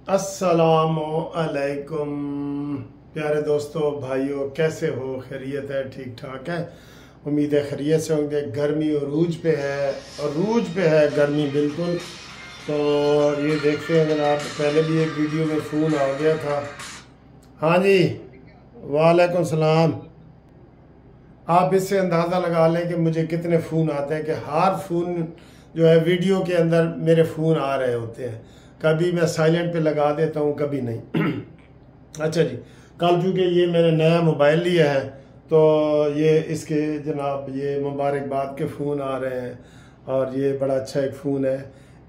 अस्सलामु अलैकुम प्यारे दोस्तों भाइयों, कैसे हो? खैरियत है? ठीक ठाक है? उम्मीद है खैरियत से होंगे। गर्मी अरूज पे है, अरूज पे है गर्मी बिल्कुल। तो ये देखते हैं जनाब, पहले भी एक वीडियो में फ़ोन आ गया था। हाँ जी, वालेकुम सलाम। आप इससे अंदाज़ा लगा लें कि मुझे कितने फ़ोन आते हैं कि हर फ़ोन जो है वीडियो के अंदर मेरे फ़ोन आ रहे होते हैं। कभी मैं साइलेंट पे लगा देता हूँ, कभी नहीं। अच्छा जी, कल चूँकि ये मैंने नया मोबाइल लिया है तो ये इसके जनाब ये मुबारकबाद के फ़ोन आ रहे हैं। और ये बड़ा अच्छा एक फ़ोन है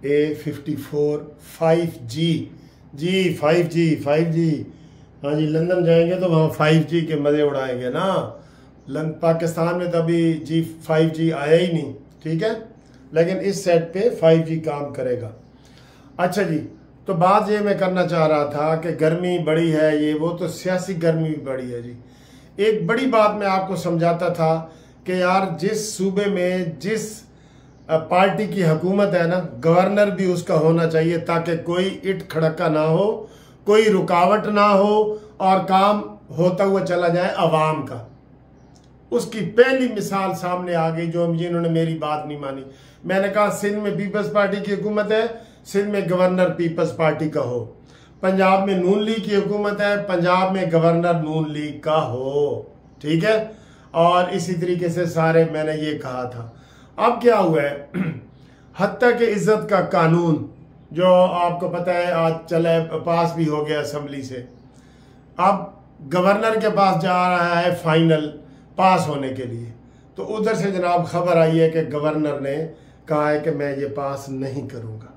A54 5G। जी 5G। हाँ जी, लंदन जाएंगे तो वहाँ 5G के मज़े उड़ाएंगे ना। पाकिस्तान में तो अभी 5G आया ही नहीं, ठीक है, लेकिन इस सेट पे 5G काम करेगा। अच्छा जी, तो बात ये मैं करना चाह रहा था कि गर्मी बड़ी है, ये वो तो सियासी गर्मी भी बड़ी है जी। एक बड़ी बात मैं आपको समझाता था कि यार जिस सूबे में जिस पार्टी की हुकूमत है ना, गवर्नर भी उसका होना चाहिए ताकि कोई इट खड़का ना हो, कोई रुकावट ना हो और काम होता हुआ चला जाए अवाम का। उसकी पहली मिसाल सामने आ गई जिन्होंने मेरी बात नहीं मानी। मैंने कहा सिंध में पीपल्स पार्टी की हुकूमत है, सिंध में गवर्नर पीपल्स पार्टी का हो। पंजाब में नून लीग की हुकूमत है, पंजाब में गवर्नर नून लीग का हो, ठीक है। और इसी तरीके से सारे मैंने ये कहा था। अब क्या हुआ है, हत्या के इज्जत का कानून जो आपको पता है आज चले पास भी हो गया असेंबली से, अब गवर्नर के पास जा रहा है फाइनल पास होने के लिए। तो उधर से जनाब खबर आई है कि गवर्नर ने कहा है कि मैं ये पास नहीं करूंगा।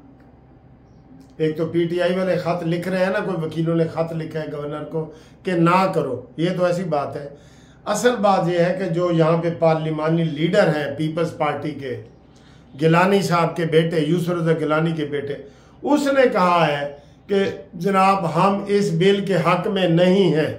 एक तो पीटीआई वाले खत लिख रहे हैं ना, कोई वकीलों ने खत लिखा है गवर्नर को कि ना करो, ये तो ऐसी बात है। असल बात यह है कि जो यहाँ पे पार्लिमानी लीडर हैं पीपल्स पार्टी के, गिलानी साहब के बेटे, यूसुफ रज़ा गिलानी के बेटे, उसने कहा है कि जनाब हम इस बिल के हक में नहीं हैं।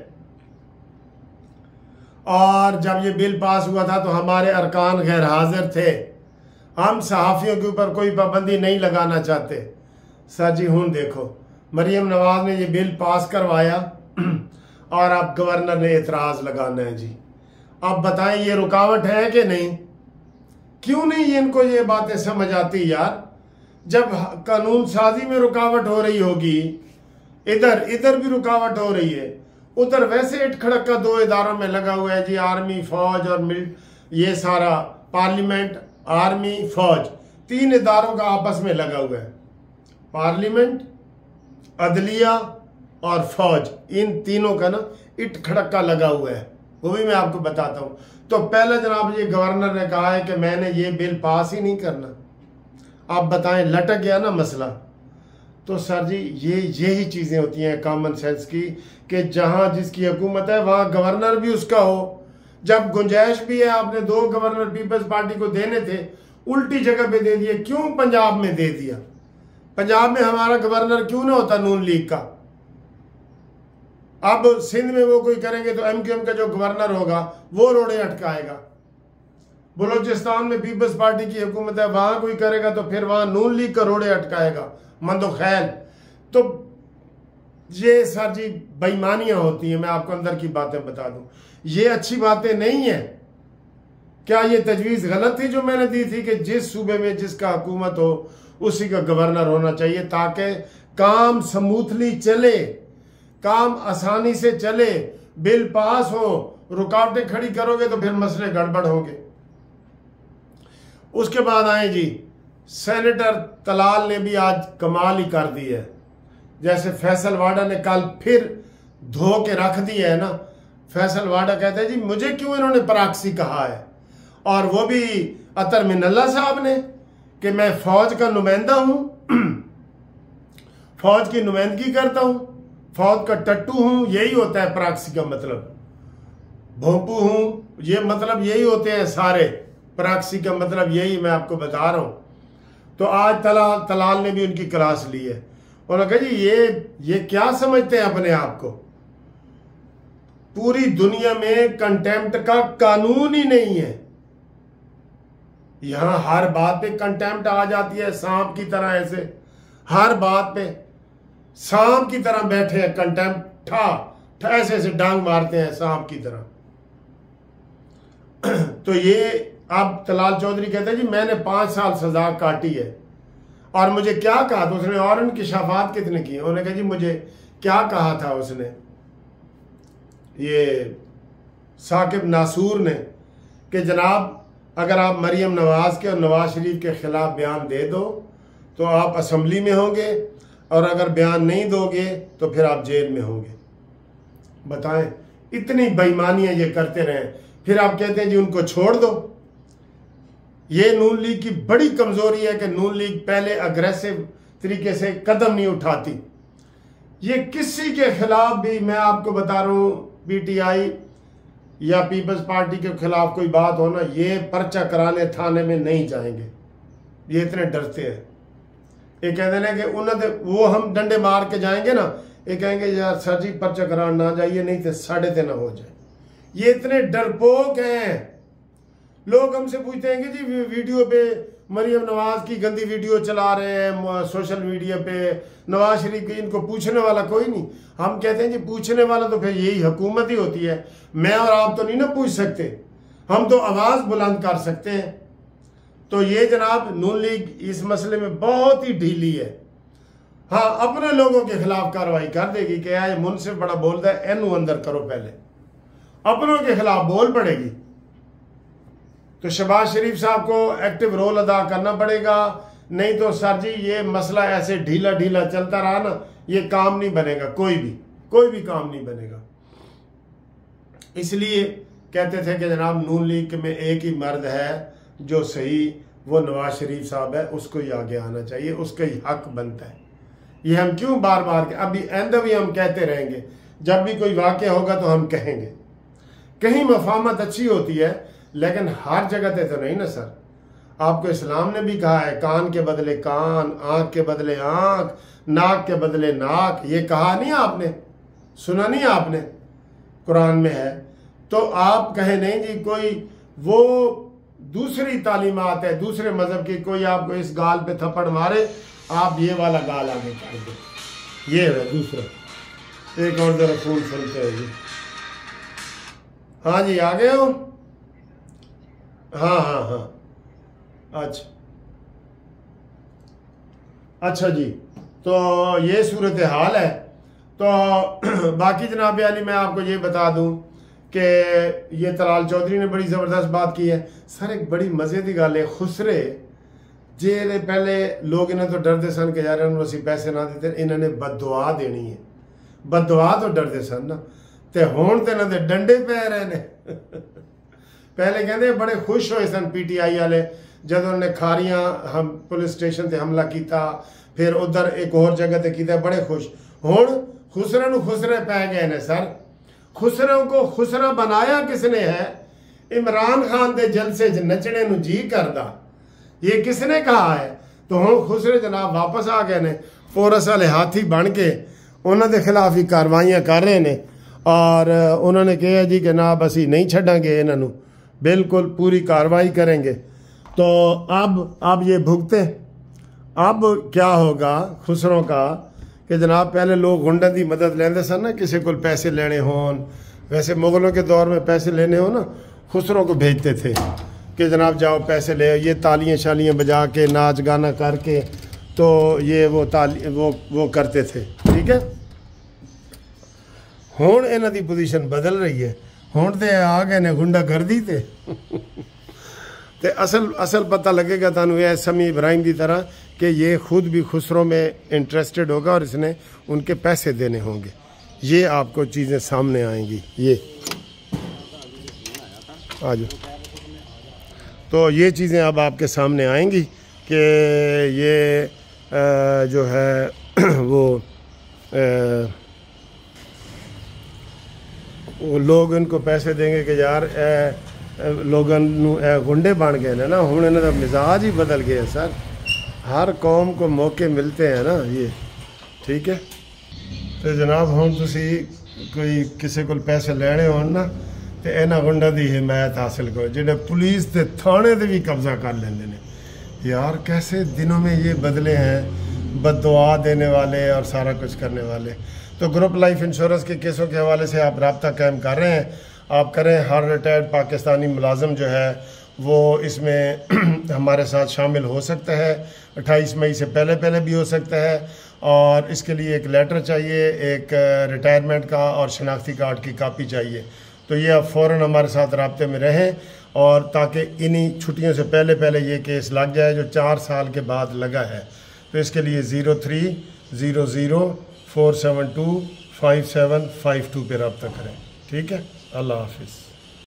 और जब ये बिल पास हुआ था तो हमारे अरकान गैर हाजिर थे, हम सहाफ़ियों के ऊपर कोई पाबंदी नहीं लगाना चाहते। सर जी हूँ देखो, मरियम नवाज ने ये बिल पास करवाया और अब गवर्नर ने एतराज़ लगाना है जी। अब बताएं ये रुकावट है कि नहीं? क्यों नहीं इनको ये बातें समझ आती यार? जब कानून साजी में रुकावट हो रही होगी, इधर भी रुकावट हो रही है, उधर वैसे इट खड़का दो इदारों में लगा हुआ है जी, आर्मी फौज और ये सारा पार्लियामेंट, आर्मी फौज, तीन इदारों का आपस में लगा हुआ है। पार्लियामेंट, अदलिया और फौज, इन तीनों का ना इट खड़का लगा हुआ है, वो भी मैं आपको बताता हूँ। तो पहले जनाब ये गवर्नर ने कहा है कि मैंने ये बिल पास ही नहीं करना। आप बताएं, लटक गया ना मसला। तो सर जी यही चीज़ें होती हैं कॉमन सेंस की कि जहाँ जिसकी हुकूमत है वहाँ गवर्नर भी उसका हो। जब गुंजाइश भी है, आपने 2 गवर्नर पीपल्स पार्टी को देने थे, उल्टी जगह पे दे दिए। क्यों पंजाब में दे दिया? पंजाब में हमारा गवर्नर क्यों ना होता नून लीग का? अब सिंध में वो कोई करेंगे तो MQM का जो गवर्नर होगा वो रोड़े अटकाएगा। बलोचिस्तान में पीपल्स पार्टी की हुकूमत है, वहां कोई करेगा तो फिर वहां नून लीग का रोड़े अटकाएगा, मंदो खैल। तो ये सर जी बेईमानियां होती हैं। मैं आपको अंदर की बातें बता दूं, ये अच्छी बातें नहीं है। क्या ये तजवीज़ गलत थी जो मैंने दी थी कि जिस सूबे में जिसका हुकूमत हो उसी का गवर्नर होना चाहिए ताकि काम स्मूथली चले, काम आसानी से चले, बिल पास हो। रुकावटें खड़ी करोगे तो फिर मसले गड़बड़ होंगे। उसके बाद आए जी, सेनेटर तलाल ने भी आज कमाल ही कर दी है। जैसे फैसल वाडा ने कल फिर धो के रख दिया है ना। फैसल वाडा कहते हैं जी मुझे क्यों इन्होंने प्रॉक्सी कहा है, और वो भी अतर मिनल्ला साहब ने कि मैं फौज का नुमाइंदा हूं, फौज की नुमाइंदगी करता हूं, फौज का टट्टू हूं। यही होता है प्रॉक्सी का मतलब। भोंपू हूं, ये मतलब यही होते हैं सारे। प्रॉक्सी का मतलब यही मैं आपको बता रहा हूं। तो आज तलाल ने भी उनकी क्लास ली है। उन्होंने कहा जी ये क्या समझते हैं अपने आप को? पूरी दुनिया में कंटेम्प्ट का कानून ही नहीं है। यहां हर बात पे कंटेम्प्ट आ जाती है, सांप की तरह ऐसे हर बात पे। सांप की तरह बैठे हैं, कंटेम्प्ट ठा ऐसे ऐसे डांग मारते हैं सांप की तरह। तो ये अब तलाल चौधरी कहते हैं जी मैंने 5 साल सजा काटी है और मुझे क्या कहा, तो उसने और इंकिशाफात कितने किए, उन्होंने कहा जी मुझे क्या कहा था उसने, ये साकिब नासूर ने, कि जनाब अगर आप मरीम नवाज के और नवाज शरीफ के खिलाफ बयान दे दो तो आप असम्बली में होंगे और अगर बयान नहीं दोगे तो फिर आप जेल में होंगे। बताएं, इतनी बेईमानियां ये करते रहे, फिर आप कहते हैं जी उनको छोड़ दो। ये नून लीग की बड़ी कमजोरी है कि नून लीग पहले अग्रेसिव तरीके से कदम नहीं उठाती। ये किसी के खिलाफ भी, मैं आपको बता रहा हूं, पीटीआई या पीपल्स पार्टी के खिलाफ कोई बात हो ना, ये पर्चा कराने थाने में नहीं जाएंगे, ये इतने डरते हैं। ये कहते हैं कि उन्होंने वो हम डंडे मार के जाएंगे ना, ये कहेंगे यार सर जी पर्चा कराने ना जाइए नहीं तो 3.5 हो जाए। ये इतने डरपोक हैं। लोग हमसे पूछते हैं कि जी वीडियो पे मरीम नवाज की गंदी वीडियो चला रहे हैं सोशल मीडिया पे, नवाज शरीफ की, इनको पूछने वाला कोई नहीं। हम कहते हैं जी पूछने वाला तो फिर यही हुकूमत ही होती है, मैं और आप तो नहीं ना पूछ सकते, हम तो आवाज बुलंद कर सकते हैं। तो ये जनाब नून लीग इस मसले में बहुत ही ढीली है। हाँ, अपने लोगों के खिलाफ कार्रवाई कर देगी कि यार मुनसिफ बड़ा बोलता है, इनू अंदर करो, पहले अपनों के खिलाफ बोल पड़ेगी। तो शहबाज शरीफ साहब को एक्टिव रोल अदा करना पड़ेगा, नहीं तो सर जी ये मसला ऐसे ढीला ढीला चलता रहा ना, ये काम नहीं बनेगा, कोई भी काम नहीं बनेगा। इसलिए कहते थे कि जनाब नून लीग में एक ही मर्द है जो सही, वो नवाज शरीफ साहब है, उसको ही आगे आना चाहिए, उसका ही हक बनता है। ये हम क्यों बार बार के अभी आइंदा भी हम कहते रहेंगे, जब भी कोई वाक़या होगा तो हम कहेंगे। कहीं मफाहमत अच्छी होती है लेकिन हर जगह तो नहीं ना सर। आपको इस्लाम ने भी कहा है कान के बदले कान, आंख के बदले आंख, नाक के बदले नाक, ये कहा नहीं आपने, सुना नहीं आपने, कुरान में है। तो आप कहें नहीं जी कोई वो दूसरी तालीमात है दूसरे मजहब की, कोई आपको इस गाल पे थप्पड़ मारे, आप ये वाला गाल आगे कर दो, ये है दूसरा। एक और जरा फूल सुनते हैं जी। हाँ जी आ गए हो? हाँ अच्छा जी, तो ये सूरत हाल है। तो बाकी जनाब अली मैं आपको ये बता दूं कि ये तलाल चौधरी ने बड़ी ज़बरदस्त बात की है सर। एक बड़ी मज़े की गल है, खुसरे जे पहले लोग इन्हें तो डरते सन कि यार इन्होंने असीं पैसे ना देते, इन्होंने बददुआ देनी है, बददुआ तो डरते सन ना, ते हुण ते इन्हां दे डंडे पै रहे ने। पहले कहते बड़े खुश होए सन पीटीआई वाले जब उन्होंने खारियां हम पुलिस स्टेशन से हमला किया, फिर उधर एक और जगह ते किया, बड़े खुश। हुण खुसरे नूं खुसरे पै गए ने सर। खुसरों को खुसरा बनाया किसने है? इमरान खान के जलसे च नचने नूं जी करदा, ये किसने कहा है? तो हुण खुसरे जनाब वापस आ गए ने, पोरस वाले हाथी बन के उन्होंने खिलाफ ही कार्रवाइयां कर रहे ने और उन्होंने कहा जी कि ना बस नहीं छड़ांगे इन्हों, बिल्कुल पूरी कार्रवाई करेंगे। तो अब ये भुगते। अब क्या होगा खुसरों का कि जनाब पहले लोग गुंडन की मदद लेंदे सन ना, किसी को पैसे लेने होन, वैसे मुगलों के दौर में पैसे लेने हो ना, खुसरों को भेजते थे कि जनाब जाओ पैसे ले, ये तालियां शालियां बजा के नाच गाना करके, तो ये वो करते थे, ठीक है। हुण इन्हां दी पोजीशन बदल रही है, हुण ते आ गए ने गुंडागर्दी ते। ते असल पता लगेगा तुहानू ये समी इब्राहिम की तरह कि ये खुद भी खुसरों में इंटरेस्टेड होगा और इसने उनके पैसे देने होंगे। ये आपको चीज़ें सामने आएंगी, ये आ जाओ। तो ये चीज़ें अब आपके सामने आएंगी कि ये जो है वो लोग इनको पैसे देंगे कि यार लोगों गुंडे बन गए ना, हुण इन्हां दा मिजाज ही बदल गया सर। हर कौम को मौके मिलते हैं ना, ये ठीक है। तो जनाब हुण तुसी कोई किसी को पैसे लेने हो ना, तो इन्हां गुंडा की हिमायत हासिल करो जिहड़े पुलिस के थाने से भी कब्जा कर लेंदे ने। यार कैसे दिनों में ये बदले हैं, बद्दुआ देने वाले और सारा कुछ करने वाले। तो ग्रुप लाइफ इंश्योरेंस के केसों के हवाले से आप रब्ता कायम कर रहे हैं, आप करें। हर रिटायर्ड पाकिस्तानी मुलाजम जो है वो इसमें हमारे साथ शामिल हो सकता है। 28 मई से पहले भी हो सकता है, और इसके लिए एक लेटर चाहिए, एक रिटायरमेंट का और शनाख्ती कार्ड की कापी चाहिए। तो ये आप फ़ौरन हमारे साथ राब्ते में रहें, और ताकि इन्हीं छुट्टियों से पहले ये केस लग जाए जो 4 साल के बाद लगा है। तो इसके लिए 0300472572 पे रब्ता करें। ठीक है, अल्लाह हाफिज़।